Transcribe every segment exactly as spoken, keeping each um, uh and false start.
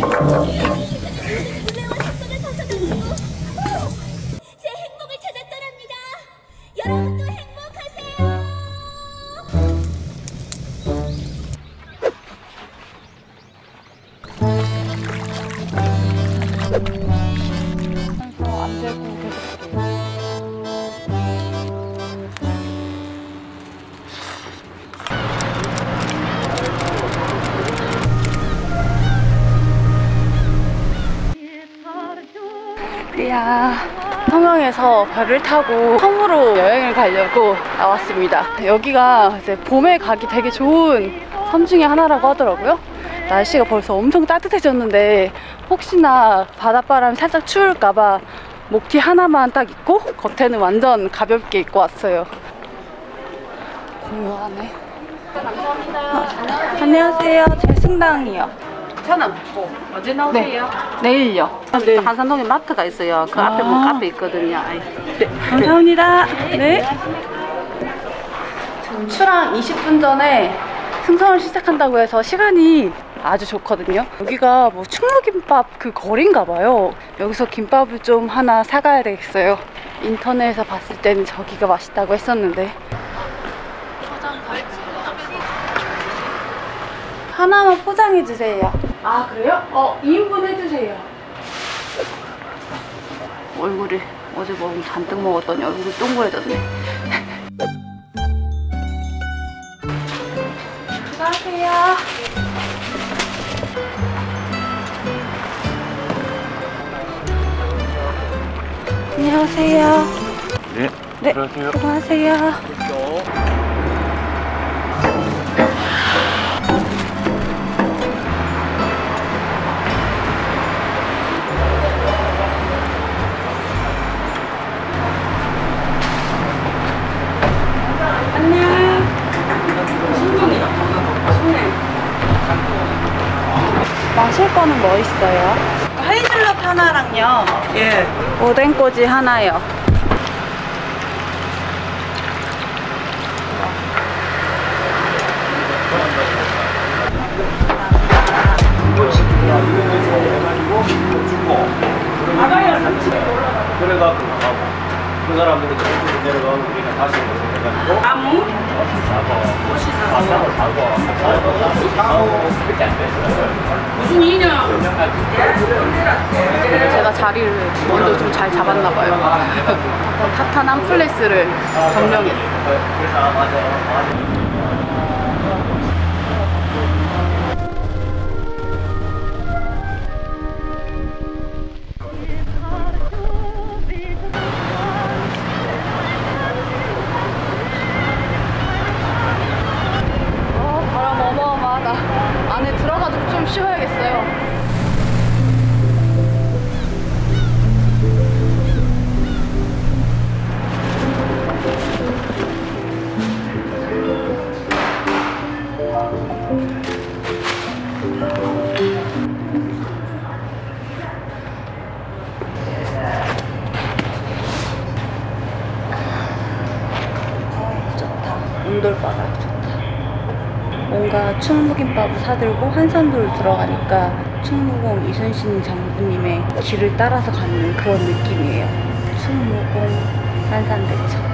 제 행복을 찾았더랍니다. 여러분도 행복하세요. 안 되고 계속. 야, 통영에서 배를 타고 섬으로 여행을 가려고 나왔습니다. 여기가 이제 봄에 가기 되게 좋은 섬 중에 하나라고 하더라고요. 날씨가 벌써 엄청 따뜻해졌는데 혹시나 바닷바람이 살짝 추울까봐 목티 하나만 딱 입고 겉에는 완전 가볍게 입고 왔어요. 고요하네. 감사합니다. 아, 안녕하세요. 제 승당이요. 저는 언제 나오세요? 네. 내일요. 네. 한산동에 마트가 있어요. 그 아. 앞에 보면 카페 있거든요. 네. 감사합니다. 네. 지금 출항 이십 분 전에 승선을 시작한다고 해서 시간이 아주 좋거든요. 여기가 뭐 충무김밥 그 거리인가 봐요. 여기서 김밥을 좀 하나 사가야 되겠어요. 인터넷에서 봤을 때는 저기가 맛있다고 했었는데. 하나만 포장해 주세요. 아 그래요? 어 이 인분 해주세요. 얼굴이 어제 먹은 잔뜩 먹었더니 얼굴이 동그래졌네. 수고하세요. 안녕하세요. 네. 네. 안녕하세요. 수고하세요. 마실 거는 뭐 있어요? 헤이즐넛 하나랑요. 예. 오뎅꼬지 하나요. 그래가지고 나가고 그 사람들이 저쪽으로 내려가고 우리가 다시 해가지고 아무? 아sam을 가고 사고 그렇게 안 됐어요. 무슨 인연? 제가 자리를 먼저 좀 잘 잡았나 봐요. 핫한 한 플레이스를 점령했어요. 그래서 아 맞아 맞아. 안에 들어가도 좀 쉬어야겠어요. 아, 좋다. 온돌바가 좋다. 뭔가 충무김밥을 사들고 한산도를 들어가니까 충무공 이순신 장군님의 길을 따라서 가는 그런 느낌이에요. 충무공 한산대첩.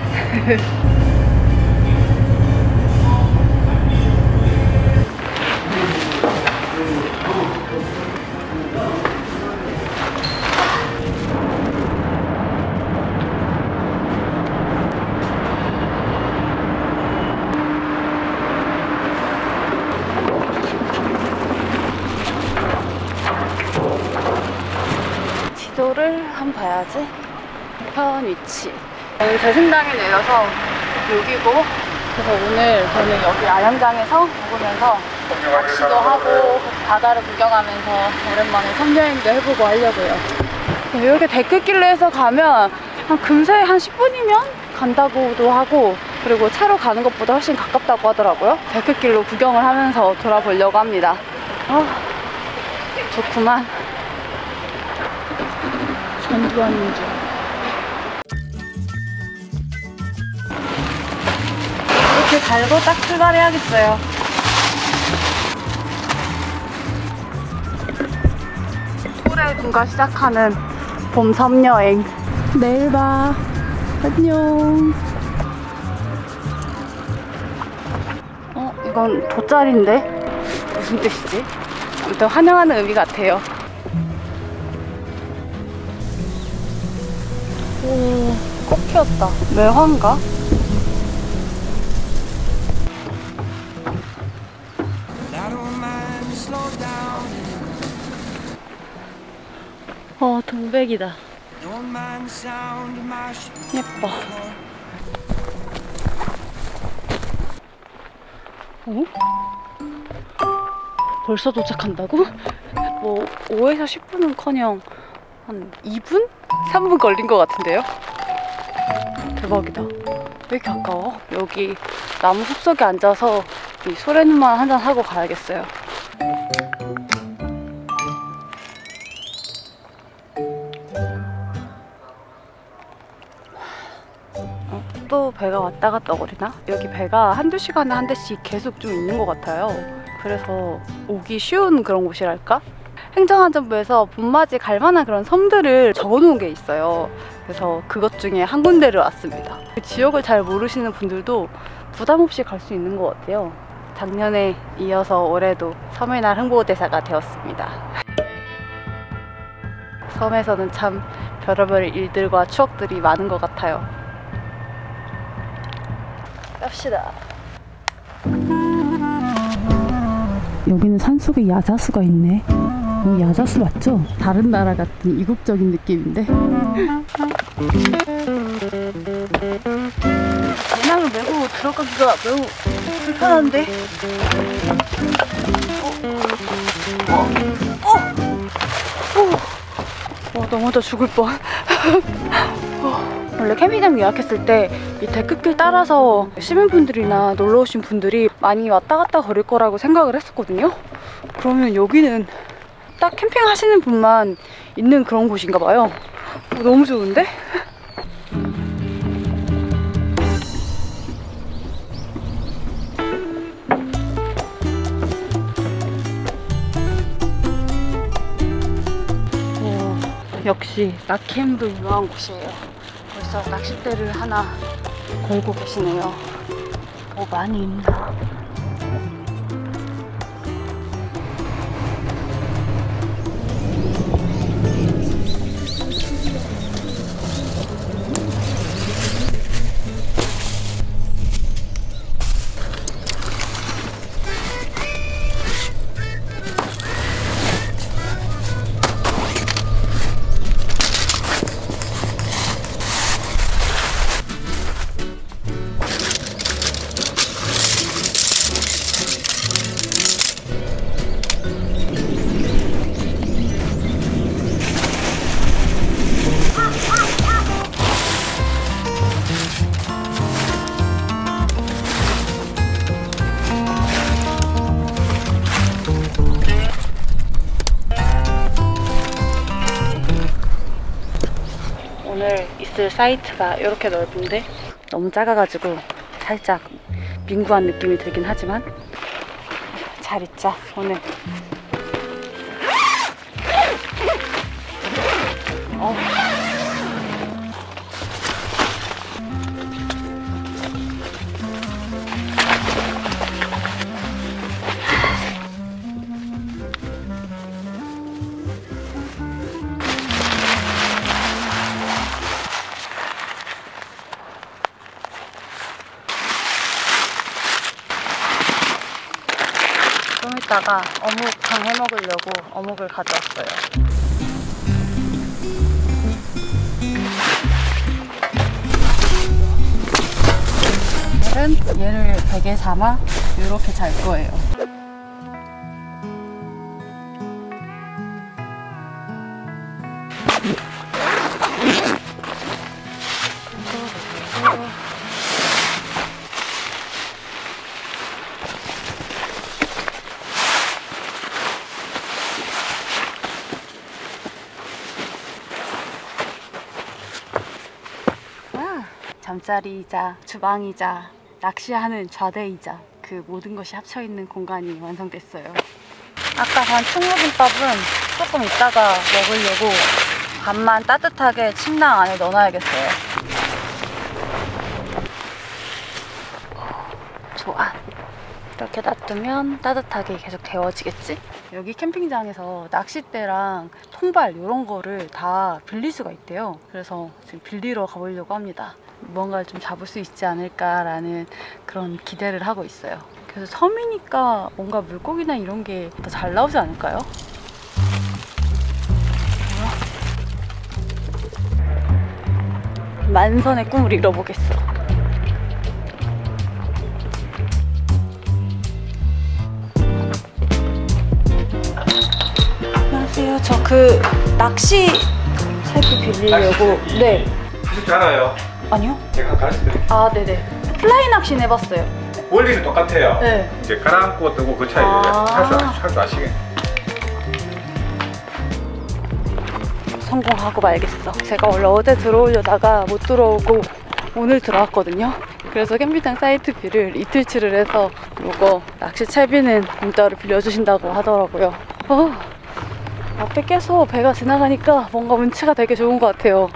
지도를 한번 봐야지. 현 위치. 오늘 제승당에 내려서 여기고, 그래서 오늘 저는 여기 아양장에서 묵으면서 낚시도 하고 바다를 구경하면서 오랜만에 섬여행도 해보고 하려고요. 이렇게 데크길로 해서 가면 한 금세 한 십 분이면 간다고도 하고, 그리고 차로 가는 것보다 훨씬 가깝다고 하더라고요. 데크길로 구경을 하면서 돌아보려고 합니다. 아, 좋구만. 전두환인 줄. 이렇게 달고 딱 출발해야겠어요. 수레군과 시작하는 봄 섬 여행. 내일 봐. 안녕. 어, 이건 돗자리인데? 무슨 뜻이지? 아무튼 환영하는 의미 같아요. 오, 꽃 피었다. 매화인가? 어, 동백이다. 예뻐. 어? 벌써 도착한다고? 뭐 오에서 십 분은커녕 한 이 분? 삼 분 걸린 것 같은데요? 대박이다. 왜 이렇게 가까워? 여기 나무 숲속에 앉아서 이 소래눈만 한잔 하고 가야겠어요. 어, 또 배가 왔다 갔다 거리나? 여기 배가 한두 시간에 한 대씩 계속 좀 있는 것 같아요. 그래서 오기 쉬운 그런 곳이랄까? 행정안전부에서 봄맞이 갈 만한 그런 섬들을 적어놓은 게 있어요. 그래서 그것 중에 한 군데를 왔습니다. 그 지역을 잘 모르시는 분들도 부담 없이 갈 수 있는 것 같아요. 작년에 이어서 올해도 섬의 날 홍보대사가 되었습니다. 섬에서는 참 별의별 일들과 추억들이 많은 것 같아요. 갑시다. 여기는 산속에 야자수가 있네. 어, 야자수 맞죠? 다른 나라 같은 이국적인 느낌인데. 배낭을 메고 들어가기가 매우 불편한데. 어? 어? 어? 어? 와, 넘어져 죽을 뻔. 어. 원래 캠핑장 예약했을 때 밑에 끝길 따라서 시민분들이나 놀러오신 분들이 많이 왔다 갔다 거릴 거라고 생각을 했었거든요. 그러면 여기는 딱 캠핑 하시는 분만 있는 그런 곳인가 봐요. 어, 너무 좋은데? 오, 역시 낙햄도 유명한 곳이에요. 벌써 낚싯대를 하나 걸고 계시네요. 뭐 많이 있나? 오늘 있을 사이트가 이렇게 넓은데 너무 작아가지고 살짝 민구한 느낌이 들긴 하지만 잘 있자 오늘. 어. 좀 이따가 어묵탕 해 먹으려고 어묵을 가져왔어요. 오늘은 얘를 베개 삼아 이렇게 잘 거예요. 잠자리이자 주방이자 낚시하는 좌대이자 그 모든 것이 합쳐있는 공간이 완성됐어요. 아까 산 충무김밥은 조금 이따가 먹으려고 반만 따뜻하게 침낭 안에 넣어놔야겠어요. 좋아. 이렇게 놔두면 따뜻하게 계속 데워지겠지? 여기 캠핑장에서 낚싯대랑 통발 이런 거를 다 빌릴 수가 있대요. 그래서 지금 빌리러 가보려고 합니다. 뭔가를 좀 잡을 수 있지 않을까라는 그런 기대를 하고 있어요. 그래서 섬이니까 뭔가 물고기나 이런 게 더 잘 나오지 않을까요? 만선의 꿈을 이뤄보겠어. 안녕하세요. 저 그 낚시 채비 빌리려고. 낚시 채비? 네. 하실 줄 알아요? 아니요? 제가 가르쳐드릴게요. 아, 네네. 플라이 낚시는 해봤어요. 원리는 똑같아요. 네. 이제 가라앉고 뜨고 그 차이예요. 아. 할줄 아시겠? 성공하고 말겠어. 제가 원래 어제 들어오려다가 못 들어오고 오늘 들어왔거든요. 그래서 캠핑장 사이트비를 이틀치를 해서 이거 낚시 채비는 공짜로 빌려주신다고 하더라고요. 어, 앞에 계속 배가 지나가니까 뭔가 운치가 되게 좋은 것 같아요.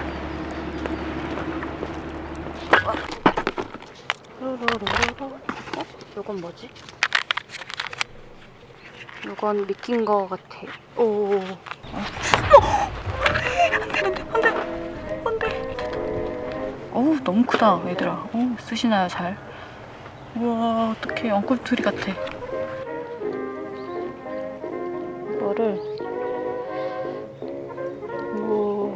어? 이건 뭐지? 이건 미낀 것 같아. 오. 안돼 안돼 안돼. 어우 너무 크다 얘들아. 어 쓰시나요 잘? 우와 어떡해 엉꿈투리 같아. 이거를 우와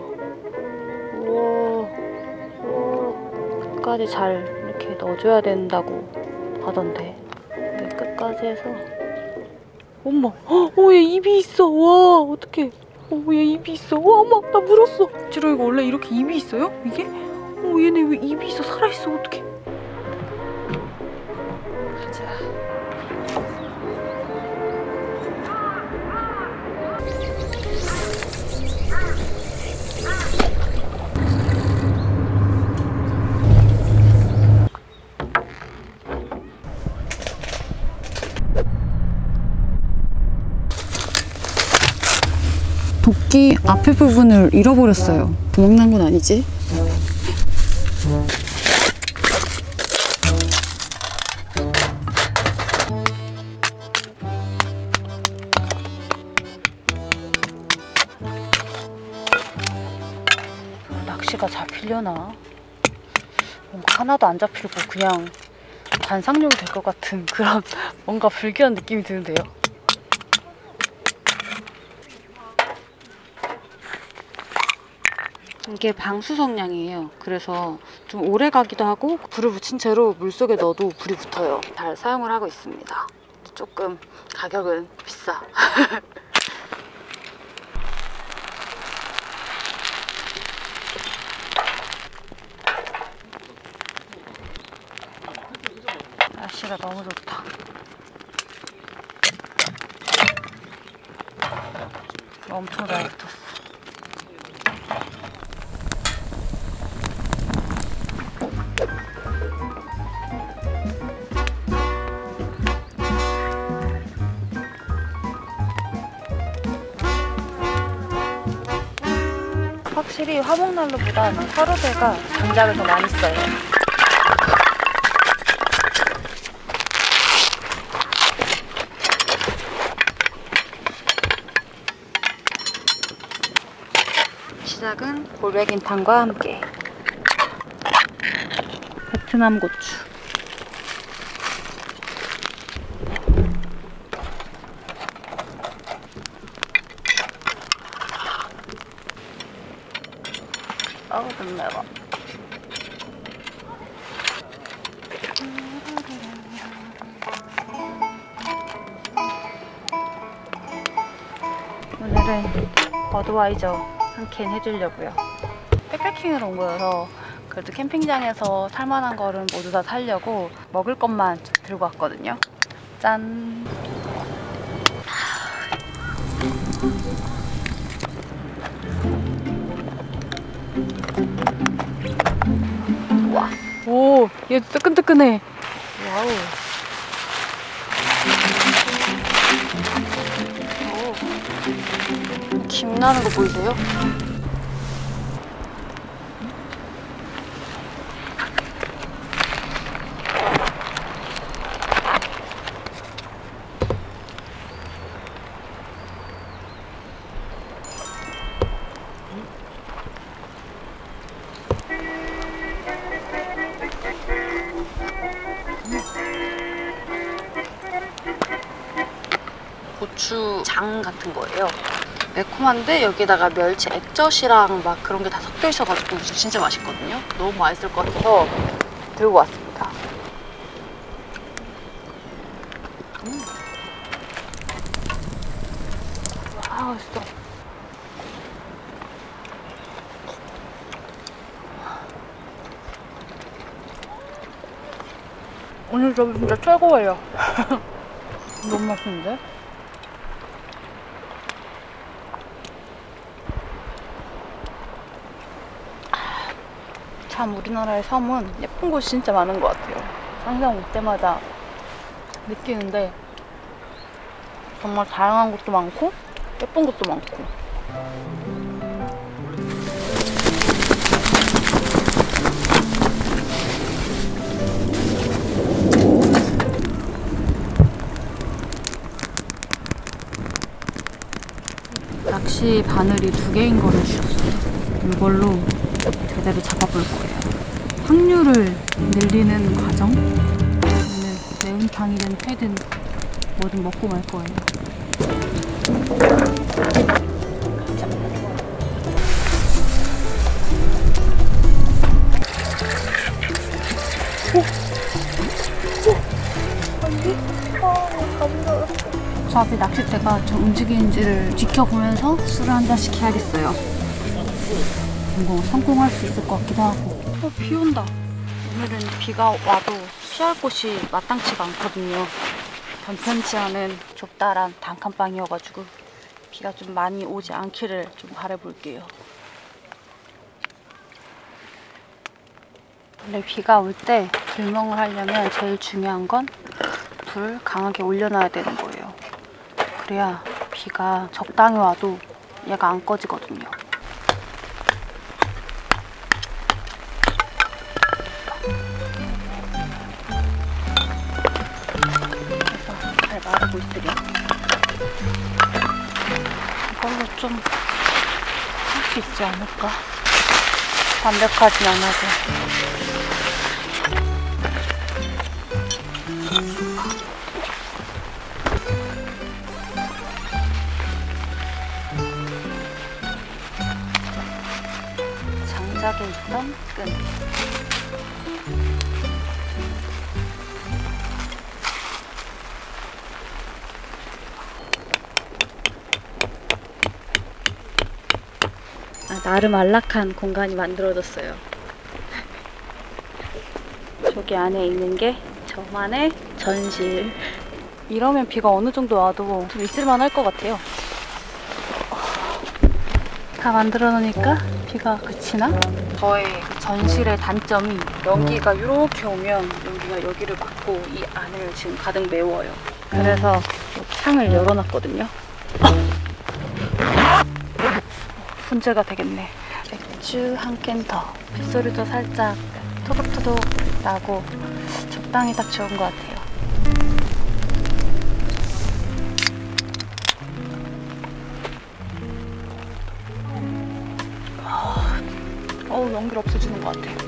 우와 우와 끝까지 잘 이렇게 넣어줘야 된다고 하던데. 네, 끝까지 해서. 엄마 어얘 입이 있어. 와 어떡해. 어, 얘 입이 있어. 와, 엄마, 나 물었어. 지로 이거 원래 이렇게 입이 있어요? 이게? 어, 얘네 왜 입이 있어? 살아있어. 어떡해. 가자. 도끼 앞에 부분을 잃어버렸어요. 구멍난 건 아니지? 낚시가 잡히려나? 뭔가 하나도 안 잡히고 그냥 관상용이 될 것 같은 그런 뭔가 불길한 느낌이 드는데요. 이게 방수성량이에요. 그래서 좀 오래 가기도 하고 불을 붙인 채로 물속에 넣어도 불이 붙어요. 잘 사용을 하고 있습니다. 조금 가격은 비싸. 날씨가 너무 좋다. 엄청 잘 붙었어. 확실히 화목난로보다 화로대가 장작을 더 많이 써요. 시작은 골백인탕과 함께 베트남 고추, 아우 좀 매워. 오늘은 버드와이저 한 캔 해주려고요. 백패킹을 온 거여서 그래도 캠핑장에서 살만한 거를 모두 다 사려고 먹을 것만 들고 왔거든요. 짠! 와, 오, 얘 뜨끈뜨끈해. 와우. 김 나는 거 보이세요? 고추장 같은 거예요. 매콤한데 여기다가 멸치 액젓이랑 막 그런 게 다 섞여 있어가지고 진짜 맛있거든요. 너무 맛있을 것 같아서 들고 왔습니다. 음. 와, 맛있어. 오늘 저 진짜 최고예요. 너무 맛있는데? 참 우리나라의 섬은 예쁜 곳이 진짜 많은 것 같아요. 항상 올 때마다 느끼는데 정말 다양한 곳도 많고 예쁜 곳도 많고. 낚시 바늘이 두 개인 거를 주셨어요. 이걸로 제대로 잡아볼 거예요. 확률을 늘리는 과정? 오늘 매운탕이든 회든 뭐든 먹고 말 거예요. 저 앞에 낚싯대가 좀 움직이는지를 지켜보면서 술을 한 잔씩 해야겠어요. 뭐 성공할 수 있을 것 같기도 하고. 어, 비 온다. 오늘은 비가 와도 피할 곳이 마땅치가 않거든요. 변편치 않은 좁다란 단칸방이어가지고 비가 좀 많이 오지 않기를 좀 바라볼게요. 원래 비가 올 때 불멍을 하려면 제일 중요한 건 불을 강하게 올려놔야 되는 거예요. 그래야 비가 적당히 와도 얘가 안 꺼지거든요. 그래서 잘 마르고 있으려 이걸로 좀 할 수 있지 않을까? 완벽하진 않아도. 장작에 있던 끈. 아, 나름 안락한 공간이 만들어졌어요. 저기 안에 있는 게 저만의 전실. 이러면 비가 어느 정도 와도 좀 있을만 할 것 같아요. 다 만들어 놓으니까 비가 그치나? 저의 그 전실의 단점이 연기가 이렇게 오면 연기가 여기를 막고 이 안을 지금 가득 메워요. 그래서 창을 열어놨거든요. 문제가 되겠네. 맥주 한 캔 더. 빗소리도 살짝 토독토독 나고 적당히 딱 좋은 것 같아요. 어우, 연기를 없애주는 것 같아요.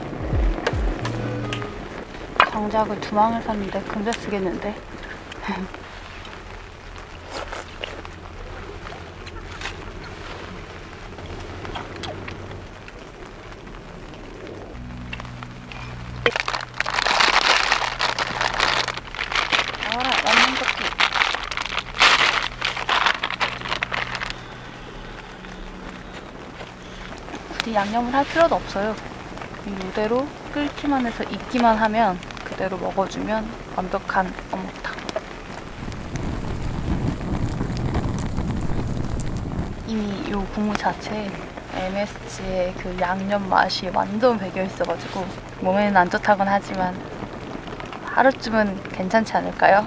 장작을 두 망을 샀는데 금세 쓰겠는데. 나와라, 완전 좋게. 굳이 양념을 할 필요도 없어요. 이대로 끓기만 해서 익기만 하면 그대로 먹어주면 완벽한 어묵탕. 이미 이 국물 자체에 엠에스지의 그 양념 맛이 완전 배겨있어가지고 몸에는 안 좋다곤 하지만 하루쯤은 괜찮지 않을까요?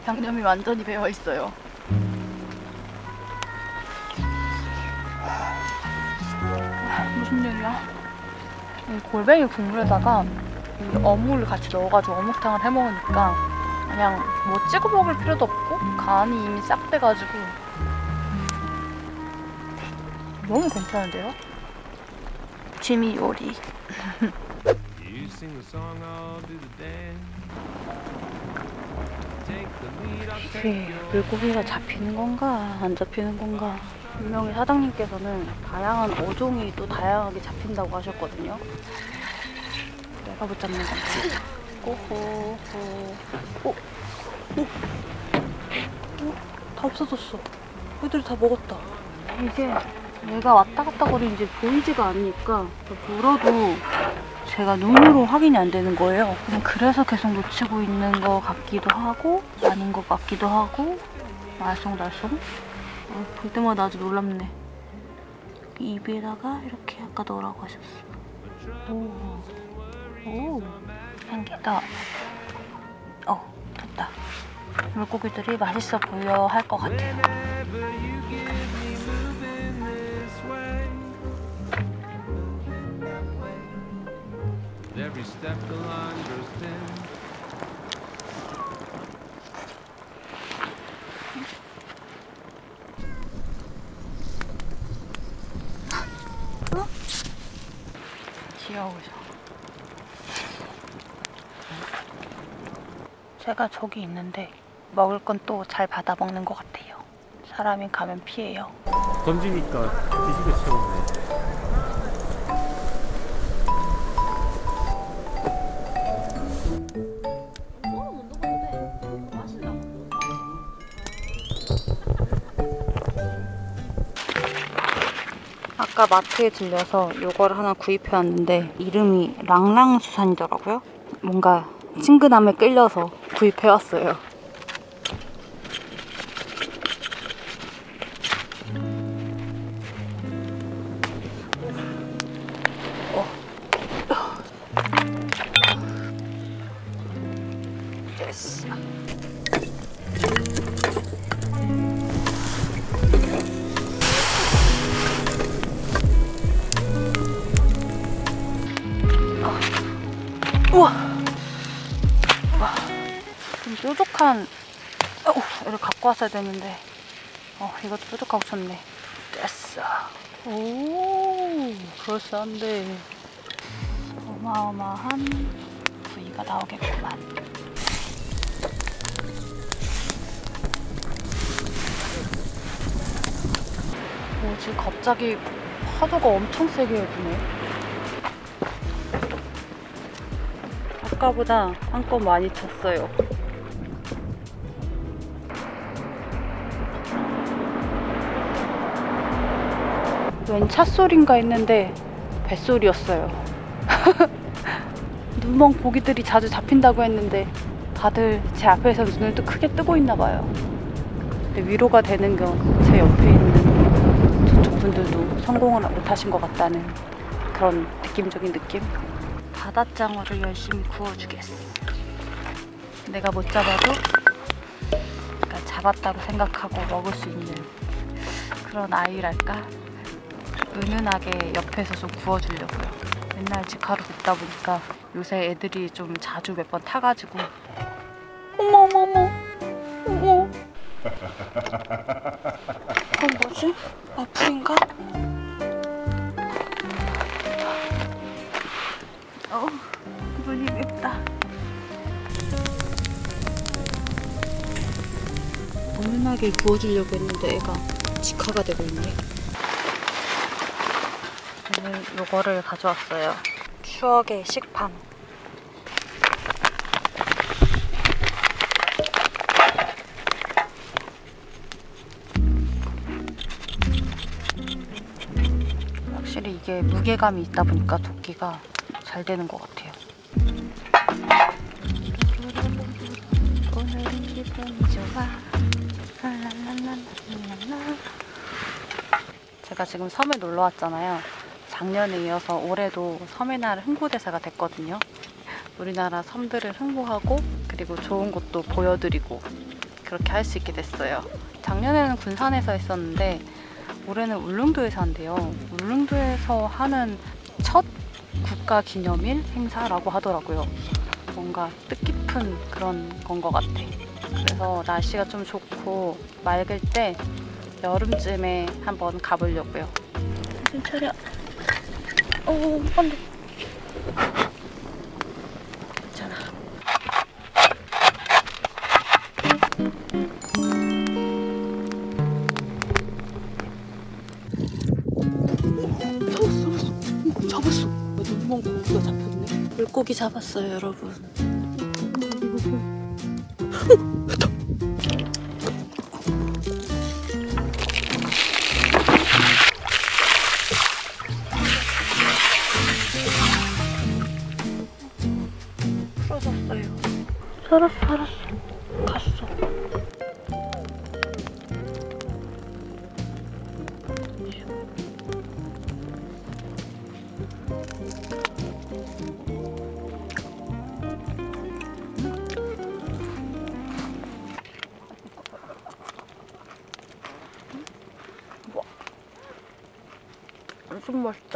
양념이 완전히 배어 있어요. 무슨 일이야? 이 골뱅이 국물에다가 이 어묵을 같이 넣어가지고 어묵탕을 해먹으니까 그냥 뭐 찍어 먹을 필요도 없고 간이 이미 싹 돼가지고 너무 괜찮은데요? 취미 요리. 이게 물고기가 잡히는 건가 안 잡히는 건가. 분명히 사장님께서는 다양한 어종이 또 다양하게 잡힌다고 하셨거든요. 내가 못 잡는 건지. 오호, 오, 오, 오, 다 없어졌어. 애들이 다 먹었다. 이게 얘가 왔다 갔다 거리는지 보이지가 않으니까 물어도 제가 눈으로 확인이 안 되는 거예요. 그냥 그래서 계속 놓치고 있는 것 같기도 하고 아닌 것 같기도 하고 알쏭달쏭. 어, 볼 때마다 아주 놀랍네. 입에다가 이렇게 아까 넣으라고 하셨어. 오, 오, 향기다. 어, 됐다. 물고기들이 맛있어 보여 할 것 같아요. Every step the line grows thin. 어? 귀여우셔. 제가 저기 있는데 먹을 건 또 잘 받아 먹는 것 같아요. 사람이 가면 피해요. 던지니까 뒤집어 채우네. 아까 마트에 들려서 요거를 하나 구입해 왔는데 이름이 랑랑수산이더라고요. 뭔가 친근함에 끌려서 구입해 왔어요. 어. 됐어. 우와! 우와. 좀 뾰족한 어, 이걸 갖고 왔어야 되는데 어, 이것도 뾰족하고 좋네. 됐어. 오, 그럴싸한데 어마어마한 부위가 나오겠구만. 뭐지? 갑자기 파도가 엄청 세게 부네. 아까보다 한껏 많이 쳤어요. 웬 찻소리인가 했는데 뱃소리였어요. 눈먼 고기들이 자주 잡힌다고 했는데 다들 제 앞에서 눈을 또 크게 뜨고 있나 봐요. 근데 위로가 되는 건 제 옆에 있는 저쪽 분들도 성공을 못하신 것 같다는 그런 느낌적인 느낌? 바닷장어를 열심히 구워주겠어. 내가 못 잡아도 그러니까 잡았다고 생각하고 먹을 수 있는 그런 아이랄까? 은은하게 옆에서 좀 구워주려고요. 맨날 직화로 굽다 보니까 요새 애들이 좀 자주 몇 번 타가지고 어머 어머 어머 어머 그건 뭐지? 아프인가? 어, 눈이 맵다. 은은하게 구워주려고 했는데 애가 직화가 되고 있네. 오늘 요거를 가져왔어요. 추억의 식판. 확실히 이게 무게감이 있다 보니까 젓기가 잘 되는 것 같아요. 오늘은 기분이 좋아. 랄랄랄랄랄랄라. 제가 지금 섬에 놀러 왔잖아요. 작년에 이어서 올해도 섬의 날 홍보대사가 됐거든요. 우리나라 섬들을 홍보하고 그리고 좋은 곳도 보여드리고 그렇게 할 수 있게 됐어요. 작년에는 군산에서 했었는데 올해는 울릉도에서 한대요. 울릉도에서 하는 첫 국가기념일 행사라고 하더라고요. 뭔가 뜻깊은 그런 건 것 같아. 그래서 날씨가 좀 좋고 맑을 때 여름쯤에 한번 가보려고요. 정신 차려. 어, 안 돼. 괜찮아. 잡았어, 잡았어. 눈먼 고기가 잡혔네. 물고기 잡았어요, 여러분. 풀어졌어요. 살았어, 살았어. 갔어. 와, 엄청 맛있다.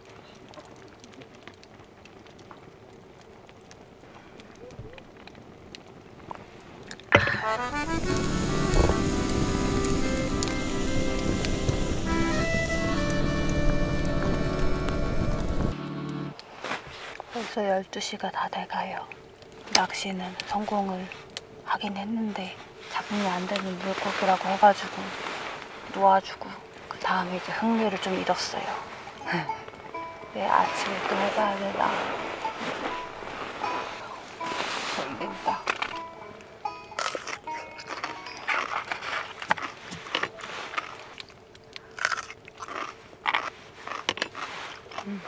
벌써 열두 시가 다 돼가요. 낚시는 성공을 하긴 했는데 잡으면 안 되는 물고기라고 해가지고 놓아주고 그 다음에 이제 흥미를 좀 잃었어요. 내 아침에 또 해봐야 되나. 걸린다. 음.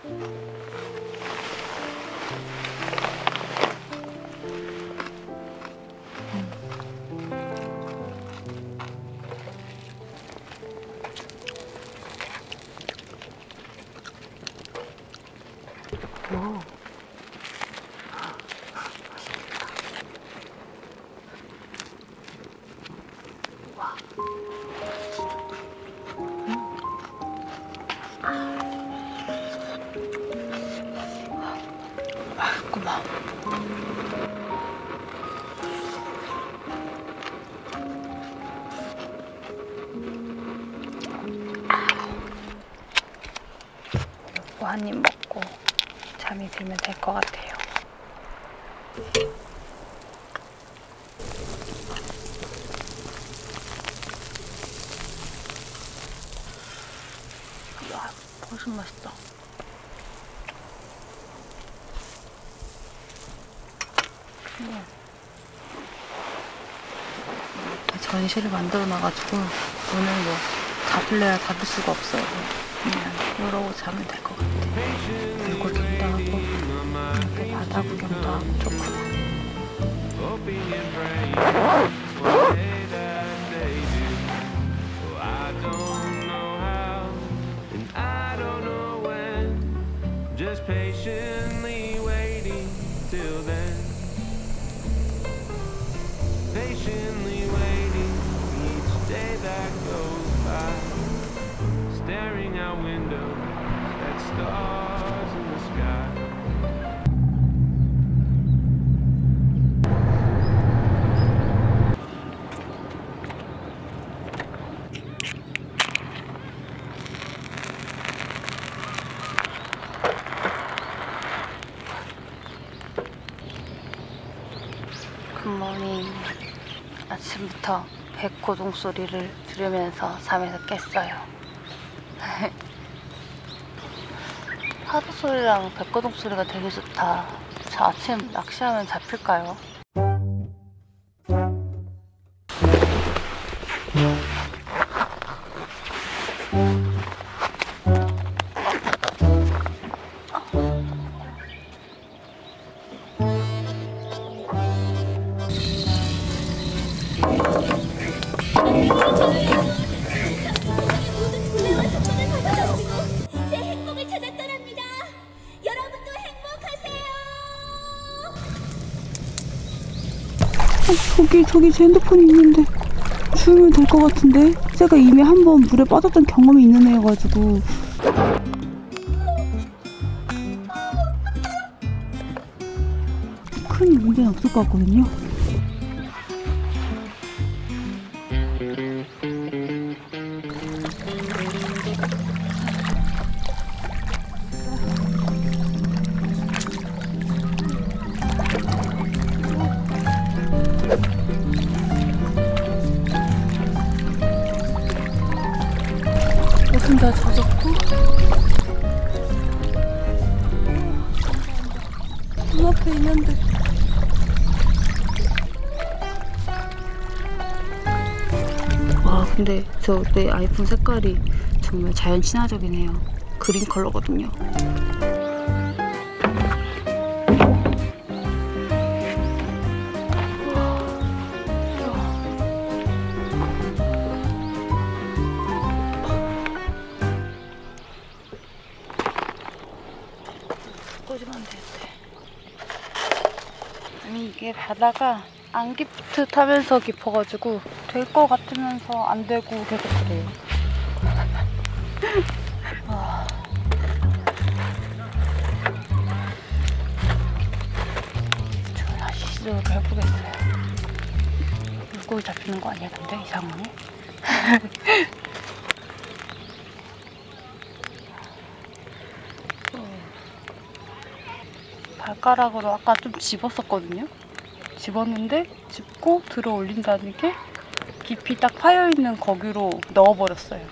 오. 와. 음. 맛있구만. 이거 한 입 먹고 잠이 들면 될 것 같아요. 야, 훨씬 맛있다. 음. 전시를 만들어 놔가지고 오늘 뭐 잡을래야 잡을 수가 없어요. 그냥 이러고 자면 될 것 같아. 물고기도 하고 이렇게 바다 구경도 하고 좋구나. Just patiently waiting till then. Patiently waiting each day that goes by. Staring out windows at stars in the sky. 굿모닝. 아침부터 백호동 소리를 들으면서 잠에서 깼어요. 파도 소리랑 백호동 소리가 되게 좋다. 저 아침 낚시하면 잡힐까요? 제 행복을 찾았더랍니다. 여러분도 행복하세요. 저기 저기 제 핸드폰이 있는데 주우면 될 것 같은데. 제가 이미 한번 물에 빠졌던 경험이 있는 애여가지고. 큰 문제는 없을 것 같거든요. 옷은 다 젖었고 눈앞에 있는데 와 근데 저 내 아이폰 색깔이 정말 자연 친화적이네요. 그린 컬러거든요. 꽂으면 안 되는데. 아니 이게 바다가 안 깊듯하면서 깊어가지고 될 것 같으면서 안 되고 계속 그래요. 아. 저 다시 시도를 해보겠어요. 물고기 잡히는 거 아니야 근데 이 상황에? 발가락으로 아까 좀 집었었거든요. 집었는데 집고 들어 올린다는 게 깊이 딱 파여있는 거기로 넣어버렸어요.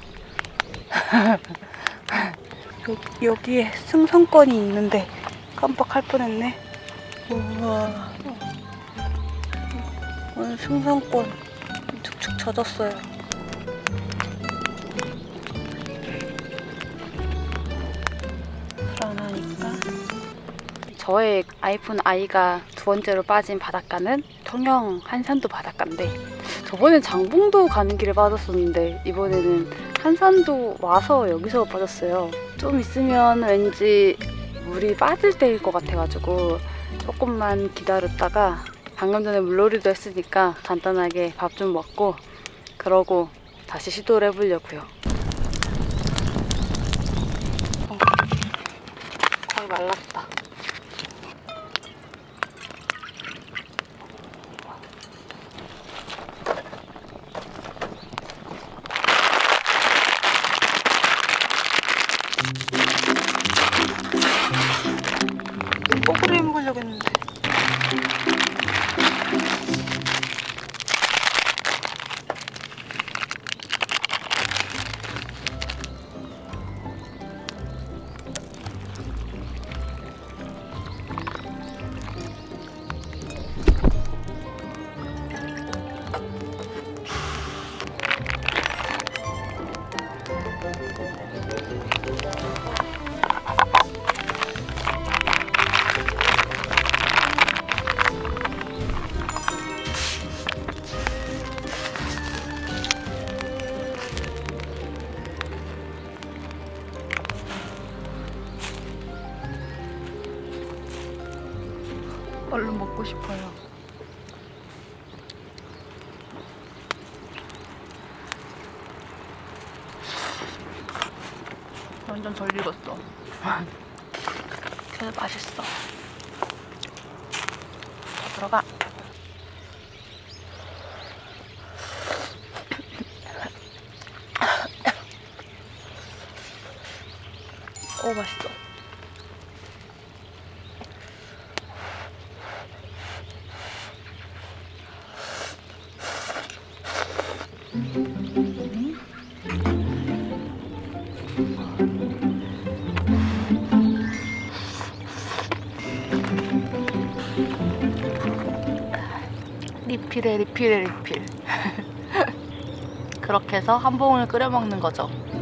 여기, 여기에 승선권이 있는데 깜빡할 뻔했네. 우와. 오늘 승선권 축축 젖었어요. 불안하니까. 저의 아이폰 아이가 두 번째로 빠진 바닷가는 통영 한산도 바닷가인데, 저번엔 장봉도 가는 길에 빠졌었는데 이번에는 한산도 와서 여기서 빠졌어요. 좀 있으면 왠지 물이 빠질 때일 것 같아가지고 조금만 기다렸다가 방금 전에 물놀이도 했으니까 간단하게 밥 좀 먹고 그러고 다시 시도를 해보려고요. 어, 거의 말랐다. 뽀글이 먹으려고 했는데. 얼른 먹고 싶어요. 완전 덜 익었어. 그래도 맛있어. 자, 들어가. 오, 맛있어. 리필에 리필에 리필. 그렇게 해서 한 봉을 끓여 먹는 거죠.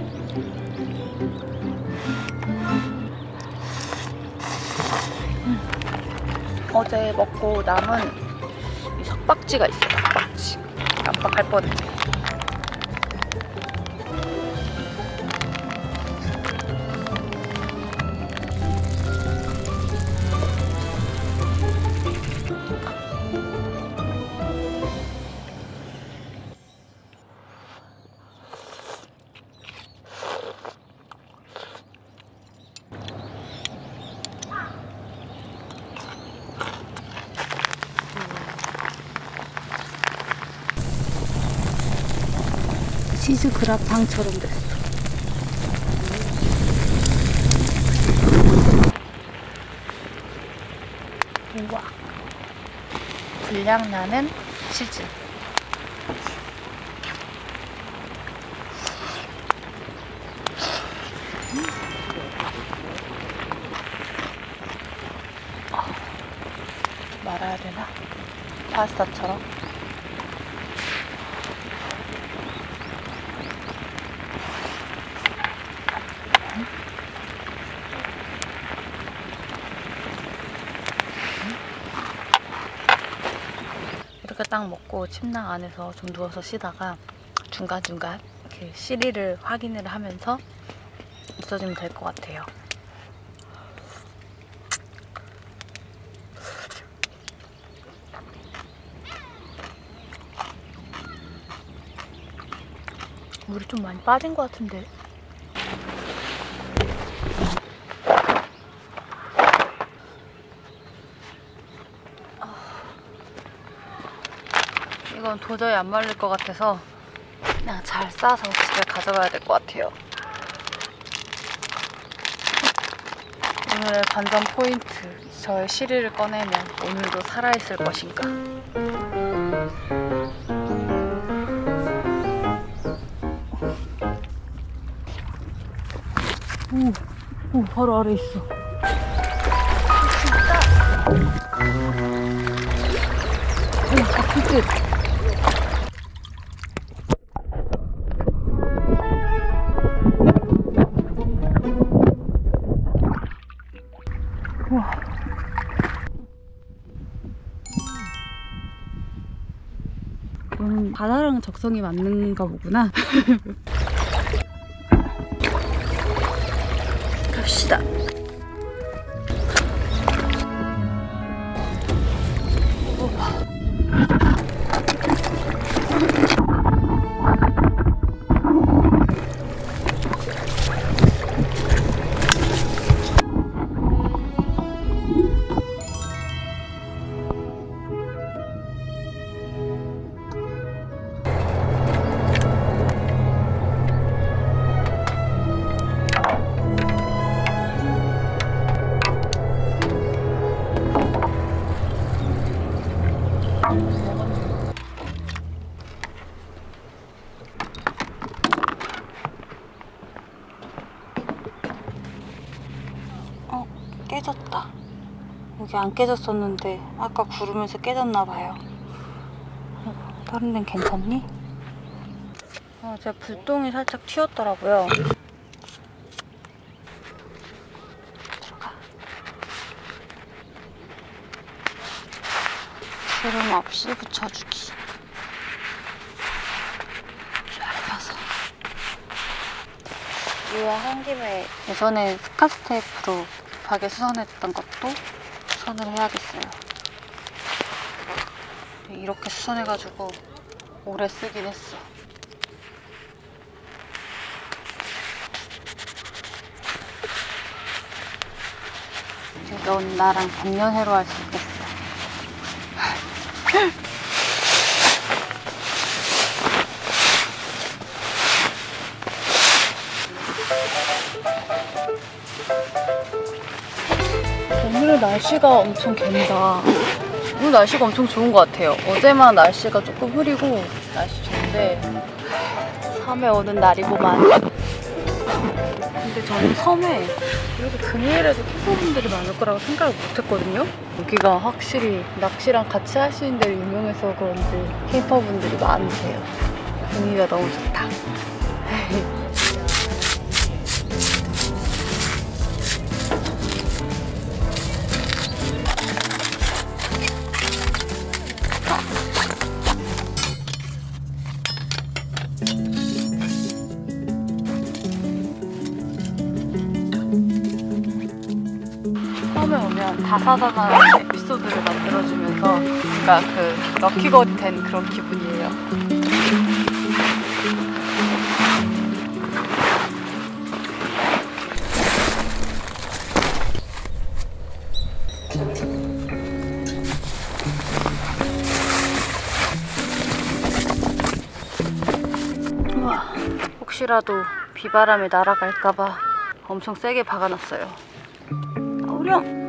음. 어제 먹고 남은 이 석박지가 있어요. 석박지. 깜빡할 뻔했네. 치즈 그라탕처럼 됐어. 우와. 불량 나는 치즈. 말아야 되나? 파스타처럼. 이렇게 딱 먹고 침낭 안에서 좀 누워서 쉬다가 중간중간 이렇게 시리를 확인을 하면서 있어주면 될 것 같아요. 물이 좀 많이 빠진 것 같은데. 이건 도저히 안 말릴 것 같아서 그냥 잘 싸서 집에 가져가야 될 것 같아요. 오늘의 관전 포인트. 저의 시리를 꺼내면 오늘도 살아있을 것인가. 오, 오, 바로 아래 있어. 진짜. 오, 바퀴끝. 우와. 음, 바다랑 적성이 맞는가 보구나. 갑시다. 어, 깨졌다. 여기 안 깨졌었는데 아까 구르면서 깨졌나봐요. 다른 데는 괜찮니? 아, 제 불똥이 살짝 튀었더라고요. 들어가. 기름 없이 붙여주기. 펴서. 유화한 김에 예전에 스카치 테이프로 급하게 수선했던 것도 수선을 해야겠어요. 이렇게 수선해가지고 오래 쓰긴 했어. 이제 넌 나랑 백년해로 할 수 있겠어. 오늘 날씨가 엄청 갠다. 오늘 날씨가 엄청 좋은 것 같아요. 어제만 날씨가 조금 흐리고 날씨 좋은데 섬에 오는 날이고만. 근데 저는 섬에 이렇게 금요일에도 캠퍼분들이 많을 거라고 생각을 못했거든요. 여기가 확실히 낚시랑 같이 할 수 있는 데로 유명해서 그런지 캠퍼분들이 많으세요. 분위기가 너무 좋다. 처음에 오면 다사다난한 에피소드를 만들어주면서 뭔가 그 럭키걸이 된 그런 기분이에요. 우와. 혹시라도 비바람에 날아갈까봐 엄청 세게 박아놨어요. 아, 우령!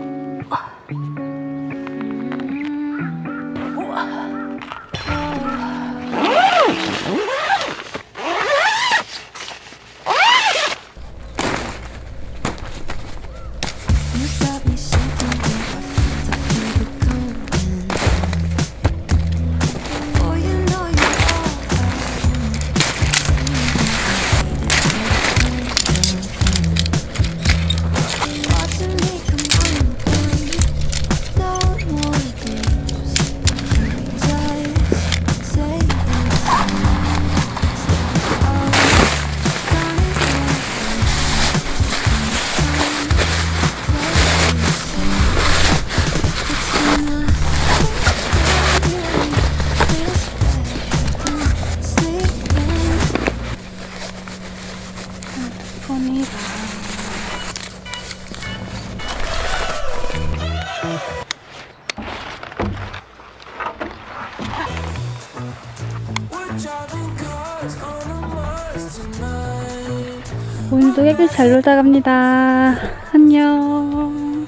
오늘도 애들 잘 놀다 갑니다. 안녕.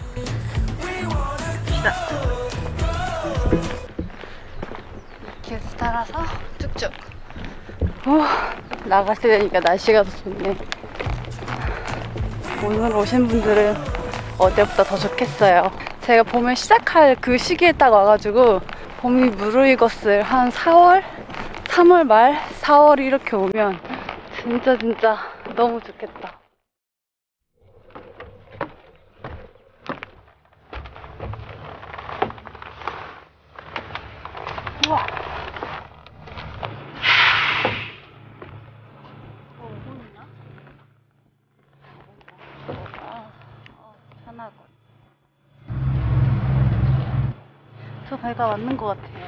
이렇게 따라서 쭉쭉. 어, 나갔을 때니까 날씨가 더 좋네. 오늘 오신 분들은 어제보다 더 좋겠어요. 제가 봄을 시작할 그 시기에 딱 와가지고 봄이 무르익었을 한 사월? 삼월 말? 사월 이렇게 오면 진짜 진짜 너무 좋겠다. 우와. 어, 보이나? 아, 어, 편하군. 저 배가 맞는 것 같아요.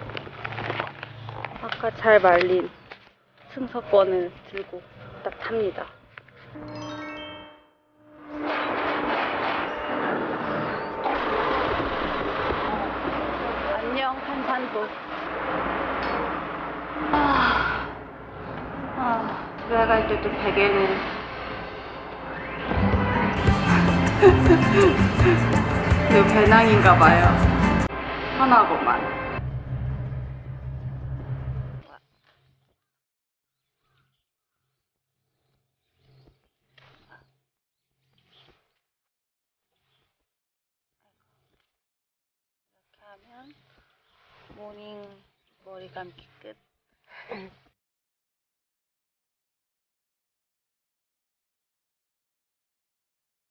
아까 잘 말린 승서권을 들고 딱 탑니다. 안녕 한산도. 아, 아, 집에 갈 때 또 베개는 그 배낭인가 봐요. 편하고만. 하면 모닝 머리 감기 끝.